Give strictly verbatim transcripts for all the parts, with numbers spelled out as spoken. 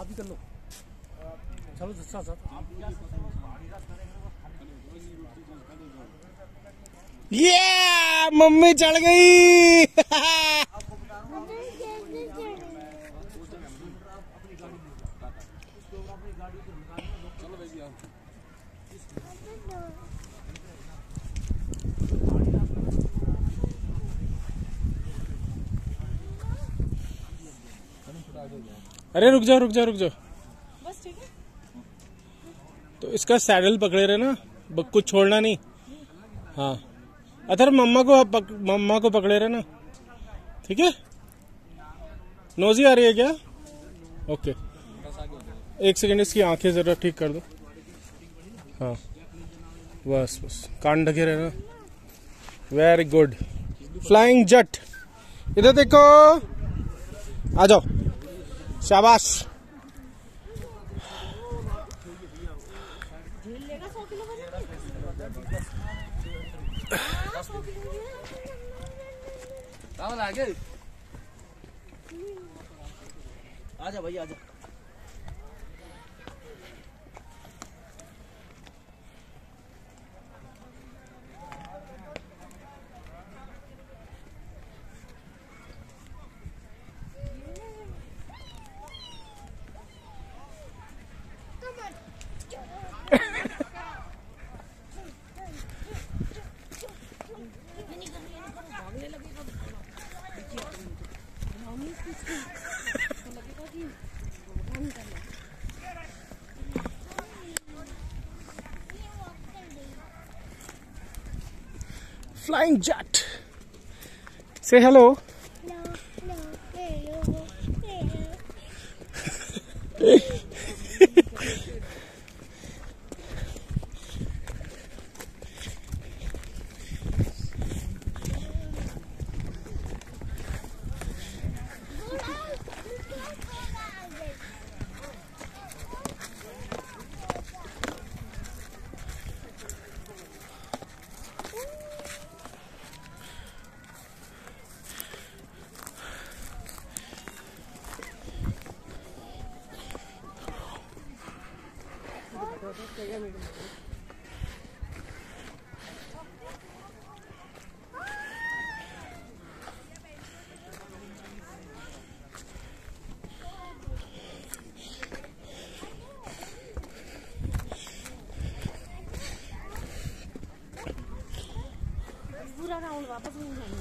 अभी कर लो। चलो अच्छा साथ ये मम्मी चढ़ गई। अरे रुक जाओ रुक जाओ रुक जाओ। बस ठीक है। तो इसका सैडल पकड़े रहे ना, कुछ छोड़ना नहीं। हाँ अथर मम्मा को पक, मम्मा को पकड़े रहे ना, ठीक है। नोजी आ रही है क्या? ओके एक सेकंड, इसकी आंखें जरा ठीक कर दो। हाँ बस बस कान ढके रहे ना। Very good. फ्लाइंग जट, इधर देखो, आ जाओ, शाबाश। आगे आजा भाई आजा। Flying jet. Say hello. No, no, hello, hello. पूरा राउंड वापस नहीं जाएंगे।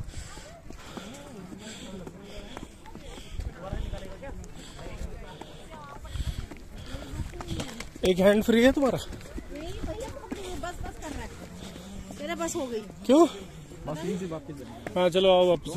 एक हैंड फ्री है तुम्हारा? नहीं भैया बस बस कर रहा है, तेरे बस हो गई। क्यों? बस यहीं से वापस। हाँ चलो आओ वापस।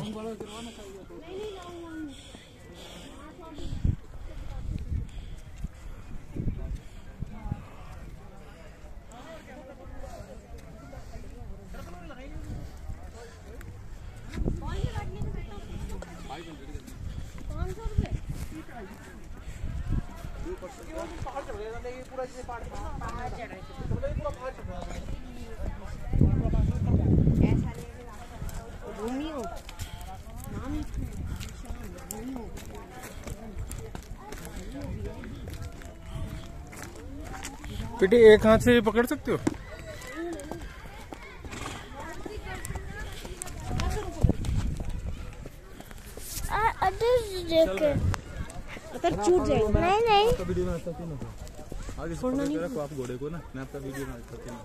बेटी एक हाथ से पकड़ सकते हो? अतर छूट जाएगा। नहीं नहीं आपका वीडियो में आता क्यों ना आगे से पकड़ के रखो आप घोड़े को ना, मैं आपका वीडियो में आता क्यों ना।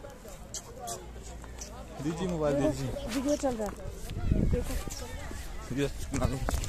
दीजिए मोबाइल दीजिए, वीडियो चल रहा है। वीडियो